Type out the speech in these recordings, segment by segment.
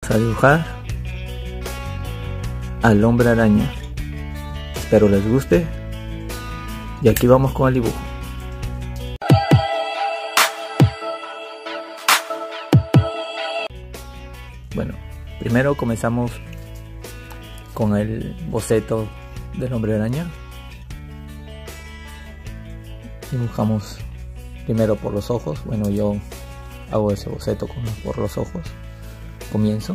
a dibujar al hombre araña. Espero les guste y aquí vamos con el dibujo. Bueno, primero comenzamos con el boceto del hombre araña. Dibujamos primero por los ojos. Bueno, yo hago ese boceto por los ojos. Comienzo.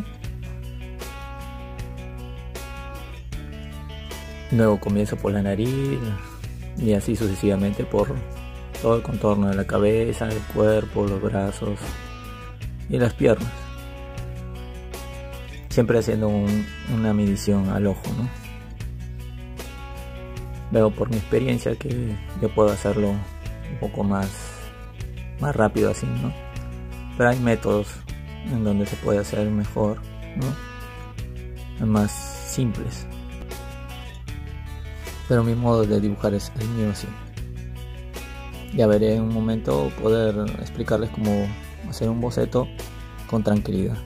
Luego comienzo por la nariz y así sucesivamente por todo el contorno de la cabeza, el cuerpo, los brazos y las piernas. Siempre haciendo una medición al ojo, ¿no? Veo por mi experiencia que yo puedo hacerlo un poco más rápido así, ¿no? Pero hay métodos en donde se puede hacer mejor, ¿no? Más simples. Pero mi modo de dibujar es el mío así. Ya veré en un momento poder explicarles cómo hacer un boceto con tranquilidad.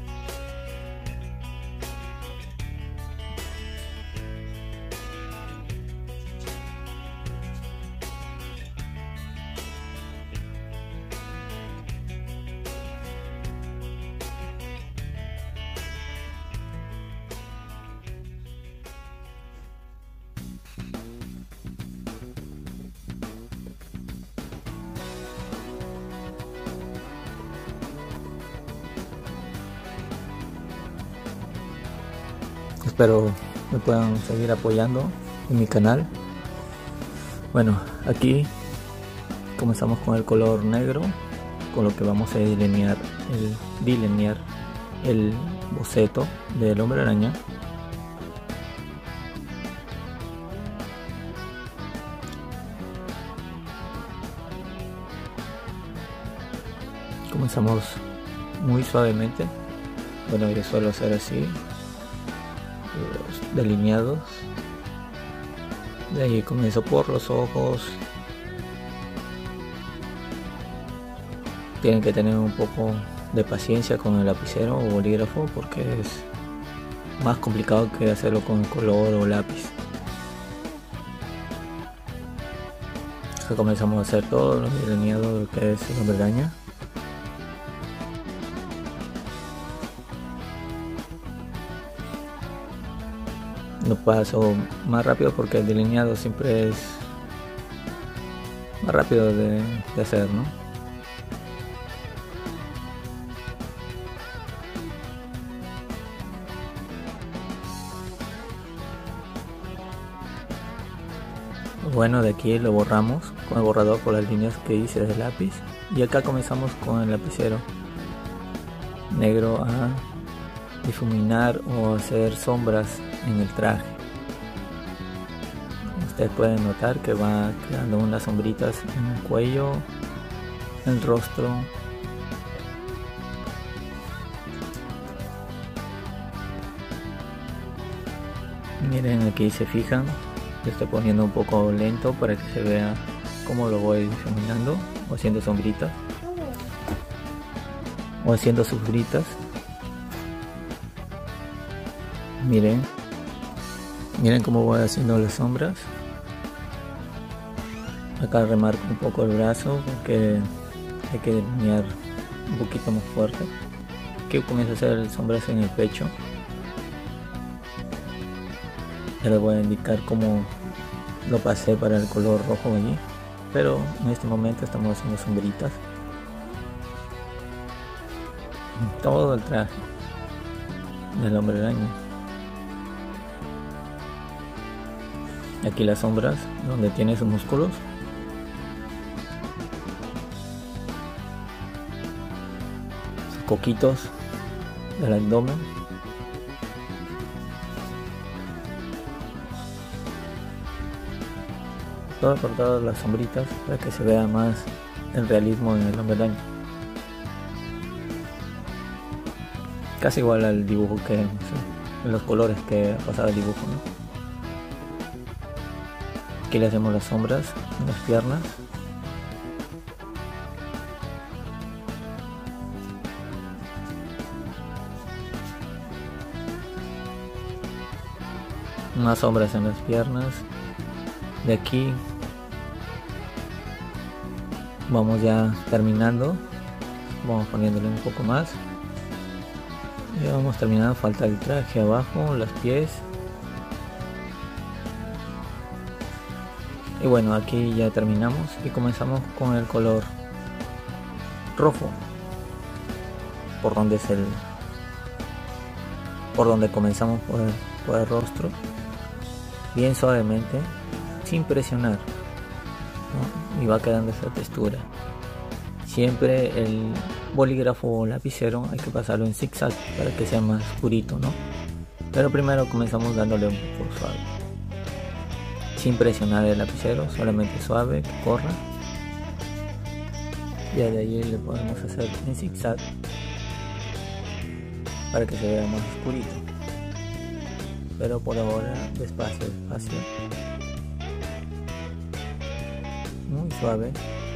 Espero me puedan seguir apoyando en mi canal. Bueno, aquí comenzamos con el color negro, con lo que vamos a delinear el boceto del hombre araña. Comenzamos muy suavemente. Bueno, yo suelo hacer así los delineados. De ahí comienzo por los ojos. Tienen que tener un poco de paciencia con el lapicero o bolígrafo porque es más complicado que hacerlo con color o lápiz. Acá comenzamos a hacer todos los delineados de lo que es el hombre araña. Lo paso más rápido porque el delineado siempre es más rápido de hacer, ¿no? Lo bueno de aquí lo borramos con el borrador por las líneas que hice de lápiz y acá comenzamos con el lapicero negro a difuminar o hacer sombras en el traje. Ustedes pueden notar que va creando unas sombritas en el cuello, el rostro, miren aquí se fijan, lo estoy poniendo un poco lento para que se vea cómo lo voy difuminando o haciendo sombritas o haciendo sombritas. Miren cómo voy haciendo las sombras. Acá remarco un poco el brazo porque hay que delinear un poquito más fuerte. Aquí comienzo a hacer sombras en el pecho. Ya les voy a indicar cómo lo pasé para el color rojo allí, pero en este momento estamos haciendo sombritas en todo el traje del hombre araña. Aquí las sombras donde tiene sus músculos. Sus coquitos del abdomen. Todo por todas las sombritas para que se vea más el realismo en el hombre araña. Casi igual al dibujo que en los colores que pasaba el dibujo, ¿no? Aquí le hacemos las sombras en las piernas. Más sombras en las piernas. De aquí vamos ya terminando. Vamos poniéndole un poco más. Ya vamos terminando. Falta el traje abajo, los pies. Y bueno, aquí ya terminamos y comenzamos con el color rojo, por donde comenzamos por el rostro, bien suavemente, sin presionar, ¿no? Y va quedando esa textura. Siempre el bolígrafo o lapicero hay que pasarlo en zigzag para que sea más purito, ¿no? Pero primero comenzamos dándole un poco suave, sin presionar el lapicero, solamente suave, que corra. Y de ahí le podemos hacer en zigzag para que se vea más oscurito, pero por ahora despacio, muy suave.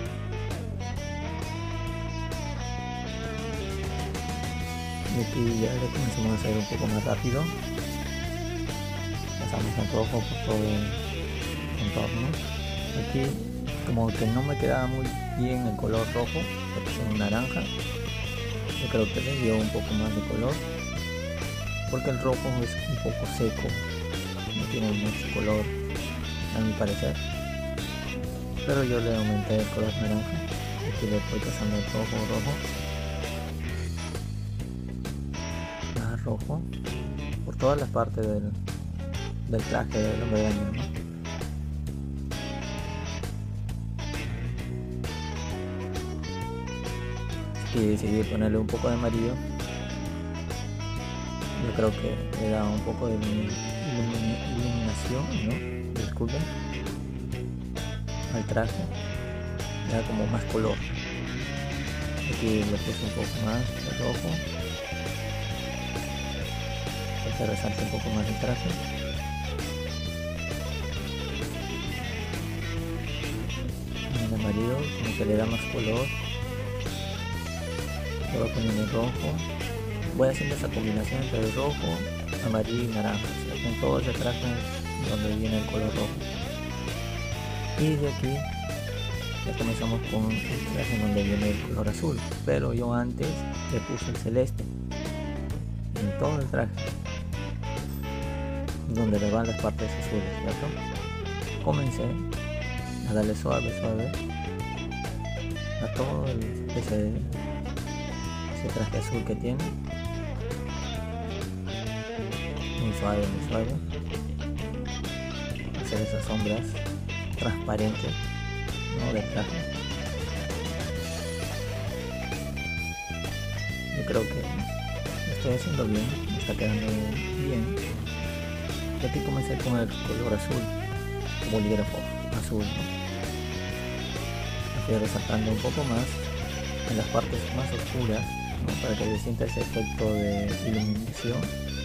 Y aquí ya lo comenzamos a hacer un poco más rápido. Pasamos en rojo por todo el contorno. Aquí como que no me quedaba muy bien el color rojo, le puse un naranja. Yo creo que le dio un poco más de color, porque el rojo es un poco seco, no tiene mucho color a mi parecer, pero yo le aumenté el color naranja. Aquí le estoy pasando el rojo por todas las partes del traje del hombre araña, ¿no? Y decidí ponerle un poco de amarillo. Yo creo que le da un poco de iluminación, ¿no? Disculpen, al traje, le da como más color. Aquí le puse un poco más de rojo para que resalte un poco más el traje. El amarillo como que le da más color. Le voy poniendo el rojo. Voy haciendo esa combinación entre el rojo, amarillo y naranja, o sea, con todo ese traje donde viene el color rojo. Y de aquí ya comenzamos con el traje donde viene el color azul, pero yo antes le puse el celeste en todo el traje, donde le van las partes azules, ¿cierto? Comencé a darle suave a todo ese traje azul que tiene, muy suave, hacer esas sombras transparentes, ¿no?, del traje. Yo creo que lo estoy haciendo bien, me está quedando bien. Y aquí comencé con el color azul, bolígrafo azul, ¿no? Estoy resaltando un poco más en las partes más oscuras, ¿no?, para que se sienta ese efecto de iluminación.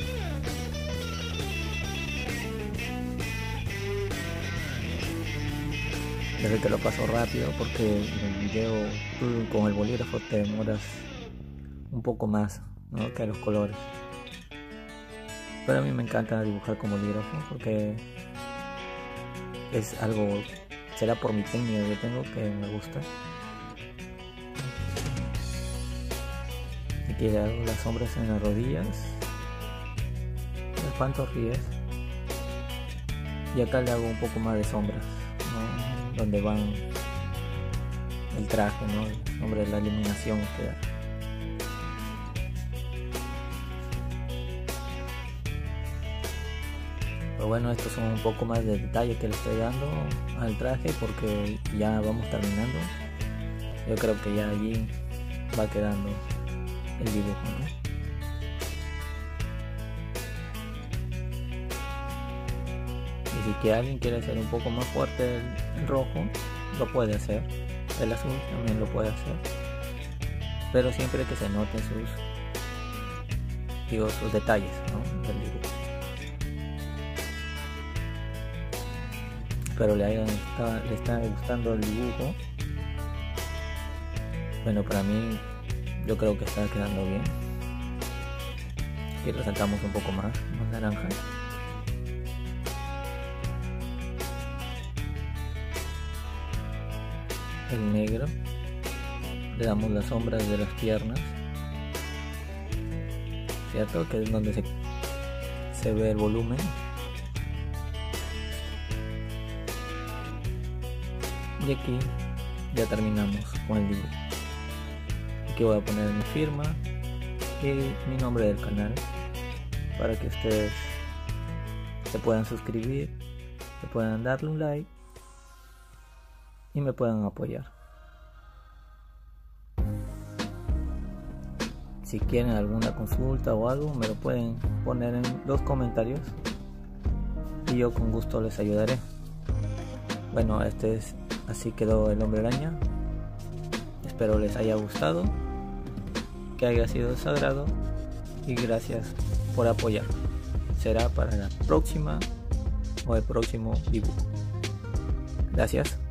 Desde que lo paso rápido, porque en el video tú con el bolígrafo te demoras un poco más, ¿no?, que los colores. Pero a mí me encanta dibujar con bolígrafo porque es algo, será por mi técnica que tengo, que me gusta. Aquí le hago las sombras en las rodillas, las pantorrillas, y acá le hago un poco más de sombras, ¿no?, donde van el traje, ¿no?, el nombre de la iluminación que da. Pero bueno, estos son un poco más de detalles que le estoy dando al traje, porque ya vamos terminando. Yo creo que ya allí va quedando el dibujo, ¿no? Y si que alguien quiere hacer un poco más fuerte el rojo, lo puede hacer. El azul también lo puede hacer, pero siempre que se noten sus detalles, ¿no?, del dibujo. Pero le está gustando el dibujo. Bueno, para mí yo creo que está quedando bien. Aquí resaltamos un poco más naranja. el negro, le damos las sombras de las piernas, ¿cierto? Que es donde se ve el volumen. Y aquí ya terminamos con el dibujo. Aquí voy a poner mi firma y mi nombre del canal para que ustedes se puedan suscribir, se puedan darle un like y me puedan apoyar. Si quieren alguna consulta o algo, me lo pueden poner en los comentarios y yo con gusto les ayudaré. Bueno, así quedó el Hombre Araña. Espero les haya gustado, que haya sido de su agrado y gracias por apoyar. Será para la próxima o el próximo dibujo. Gracias.